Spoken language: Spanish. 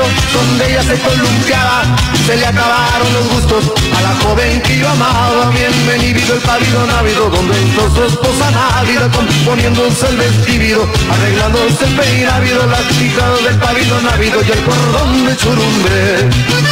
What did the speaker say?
donde ella se columpiaba. Se le acabaron los gustos a la joven que yo amaba. Bienvenido el pavido návido, donde entró su esposa návida, componiéndose el vestido, arreglándose el peinávido, las hijas del pavido návido y el cordón de churumbe.